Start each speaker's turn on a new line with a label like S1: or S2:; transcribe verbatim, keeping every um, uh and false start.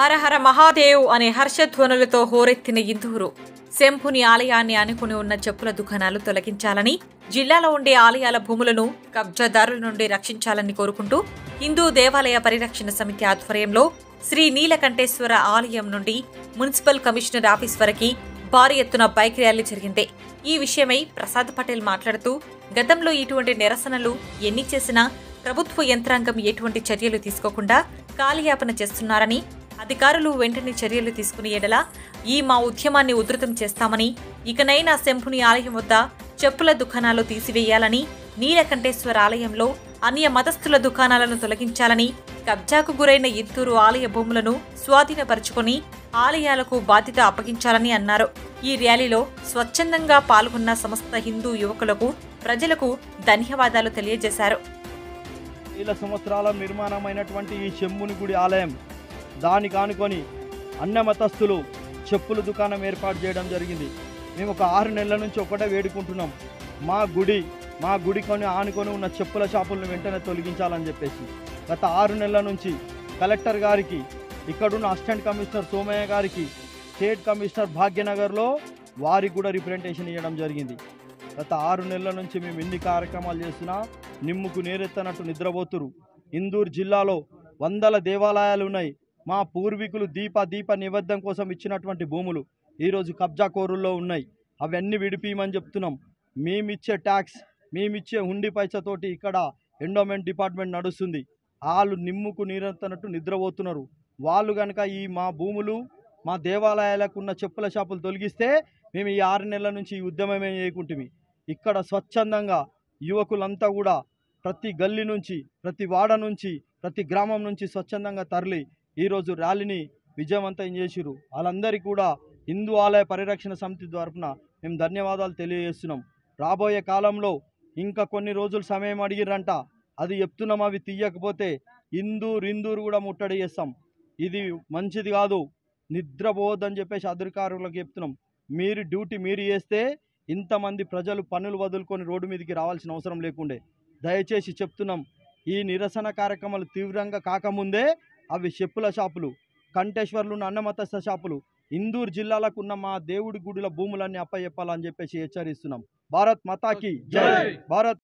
S1: హర హర మహాదేవ్ అనే హర్షధ్వనులతో హోరెత్తిన ఇందూరు శంభుని ఆలయాన్ని అనుకుని ఉన్న చెప్పుల దుకాణాలు తొలగించాలని, జిల్లాలో ఉండే ఆలయాల భూములను కబ్జాదారుల నుండి రక్షించాలని కోరుకుంటూ హిందూ దేవాలయ పరిరక్షణ సమితి ఆధ్వర్యంలో శ్రీ నీలకంఠేశ్వర ఆలయం నుండి మున్సిపల్ కమిషనర్ ఆఫీస్ వరకు భారీ ఎత్తున బైక్ ర్యాలీ జరిగింది. ఈ విషయమై ప్రసాద్ పటేల్ మాట్లాడుతూ, గతంలో ఇటువంటి నిరసనలు ఎన్ని చేసినా ప్రభుత్వ యంత్రాంగం ఎటువంటి చర్యలు తీసుకోకుండా కాలయాపన చేస్తున్నారని, అధికారులు వెంటనే చర్యలు తీసుకుని ఎడల ఈ మా ఉద్యమాన్ని ఉధృతం చేస్తామని, ఇకనైనా శంభుని ఆలయం వద్ద చెప్పుల దుకాణాలు తీసివేయాలని, నీలకంఠేశ్వర ఆలయంలో అన్య మతస్థుల దుకాణాలను తొలగించాలని, కబ్జాకు గురైన ఇద్దరు ఆలయ భూములను స్వాధీనపరుచుకుని ఆలయాలకు బాధ్యత అప్పగించాలని అన్నారు. ఈ ర్యాలీలో స్వచ్ఛందంగా పాల్గొన్న సమస్త హిందూ యువకులకు, ప్రజలకు ధన్యవాదాలు తెలియజేశారు.
S2: వేల సంవత్సరాల నిర్మాణమైనటువంటి ఈ శంభుని గుడి ఆలయం, దానికి ఆనుకొని అన్య మతస్థులు చెప్పుల దుకాణం ఏర్పాటు చేయడం జరిగింది. మేము ఒక ఆరు నెలల నుంచి ఒకటే వేడుకుంటున్నాం, మా గుడి మా గుడి కొని ఆనుకొని ఉన్న చెప్పుల షాపులను వెంటనే తొలగించాలని చెప్పేసి. గత ఆరు నెలల నుంచి కలెక్టర్ గారికి, ఇక్కడున్న అసిస్టెంట్ కమిషనర్ సోమయ్య గారికి, స్టేట్ కమిషనర్ భాగ్యనగర్లో వారికి కూడా రిప్రజెంటేషన్ ఇవ్వడం జరిగింది. గత ఆరు నెలల నుంచి మేము ఎన్ని కార్యక్రమాలు చేసినా నిమ్ముకు నేరెత్తనట్టు నిద్రపోతురు. ఇందూరు జిల్లాలో వందల దేవాలయాలు ఉన్నాయి. మా పూర్వీకులు దీప దీప నివేద్యం కోసం ఇచ్చినటువంటి భూములు ఈరోజు కబ్జా కోరుల్లో ఉన్నాయి. అవన్నీ విడిపిమని చెప్తున్నాం. మేమిచ్చే ట్యాక్స్, మేమిచ్చే హుండీ పైసతోటి ఇక్కడ ఎండోమెంట్ డిపార్ట్మెంట్ నడుస్తుంది. వాళ్ళు నిమ్ముకు నీరెత్తనట్టు నిద్రపోతున్నారు. వాళ్ళు కనుక ఈ మా భూములు, మా దేవాలయాలకు ఉన్న చెప్పుల షాపులు తొలగిస్తే మేము ఈ ఆరు నెలల నుంచి ఈ ఉద్యమమే చేయకుంటుమి. ఇక్కడ స్వచ్ఛందంగా యువకులంతా కూడా ప్రతి గల్లీ నుంచి, ప్రతి వాడ నుంచి, ప్రతి గ్రామం నుంచి స్వచ్ఛందంగా తరలి ఈరోజు ర్యాలీని విజయవంతం చేసిరు. వాళ్ళందరికీ కూడా హిందూ ఆలయ పరిరక్షణ సమితి తరఫున మేము ధన్యవాదాలు తెలియజేస్తున్నాం. రాబోయే కాలంలో ఇంకా కొన్ని రోజులు సమయం అడిగిరంట, అది చెప్తున్నాం. అవి తీయకపోతే ఇందూరు ఇందూరు కూడా ముట్టడి చేస్తాం. ఇది మంచిది కాదు, నిద్రపోవద్దని చెప్పేసి అధికారులకు చెప్తున్నాం. మీరు డ్యూటీ మీరు చేస్తే ఇంతమంది ప్రజలు పన్నులు వదులుకొని రోడ్డు మీదకి రావాల్సిన అవసరం లేకుండే. దయచేసి చెప్తున్నాం, ఈ నిరసన కార్యక్రమాలు తీవ్రంగా కాకముందే అవి చెప్పుల షాపులు, కంఠేశ్వర్లు ఉన్న అన్నమతస్థ షాపులు, ఇందూరు జిల్లాలకు ఉన్న మా దేవుడి గుడిల భూములన్నీ అప్పచెప్పాలని చెప్పేసి హెచ్చరిస్తున్నాం. భారత్ మాతాకి జై. భారత్